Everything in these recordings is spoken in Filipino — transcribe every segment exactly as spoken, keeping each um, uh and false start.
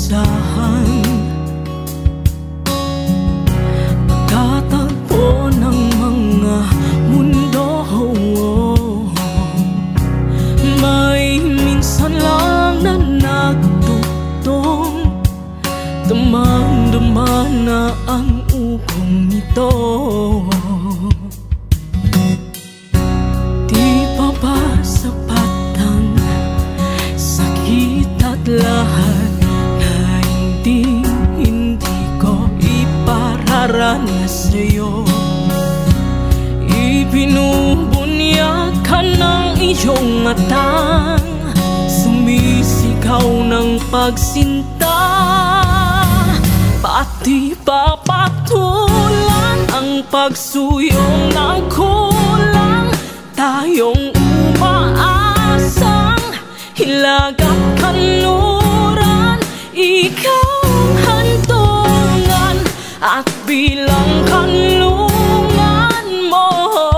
inaasahan. Pagkatagpo ng mga mundo, may minsan lang na nagtutong, damang-dama na ang ugong nito. Di pa ba sapat ang sakit at lahat na hindi, hindi ko ipararanas sa'yo? Ibinubunyag ka ng iyong matang, sumisigaw ng pagsinta. Pati papatulan ang pagsuyong ng kulang, tayong umaasang hilag at kanluran. Ikaw ang hantungan at bilang kanlungan mo,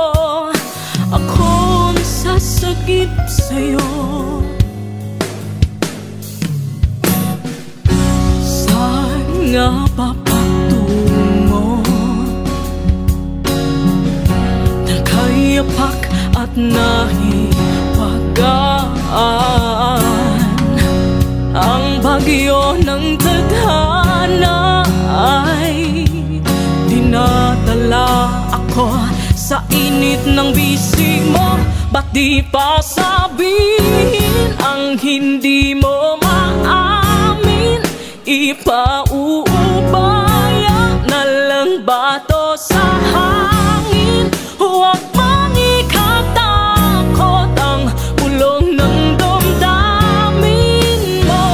akong sasagip sa'yo. Saan nga ba patungo? Nakayapak at nahiwagaan, ang bagyo ng tadhana ay dinadala ako sa init ng bisig mo. Ba't di pa sabihin ang hindi mo maamin? Ipauubaya na lang ba to sa hangin? Huwag mang ikatakot ang bulong ng damdamin mo.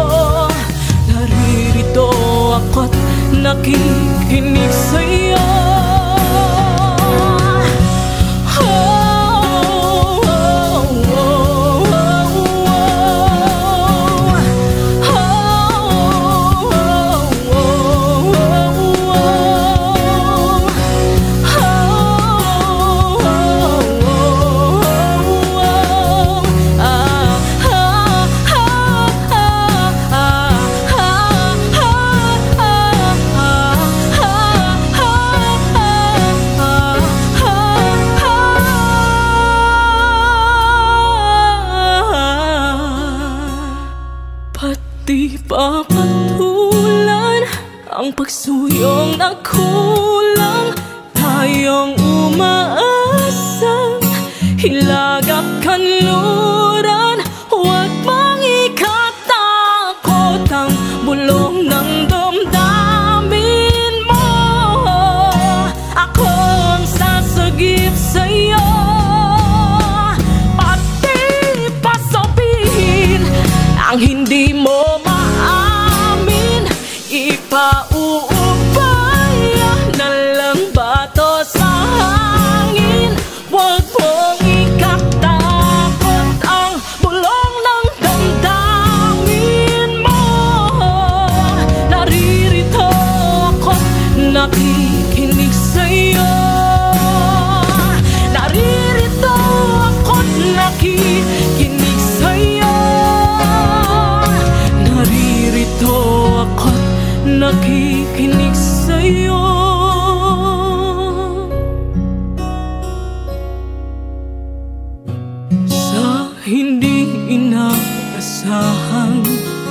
Naririto ako't nakikinig sa'yo. Di pa patulan ang pagsuyong na kulang, tayong umaasang hilag at kanluran. Huwag mang ikatakot ang bulong ng damdamin mo. Ako ang sasagip sa'yo. Pati pa sabihin ang hindi mo maamin, ipauubaya na lang ba to sa hangin? Huwag mong ikatakot ang bulong ng damdamin mo. Naririto ako't nakikinig sa'yo. Naririto ako't nakikinig sa'yo. Naririto ako't nakikinig sa'yo. Sa hindi inaasahan,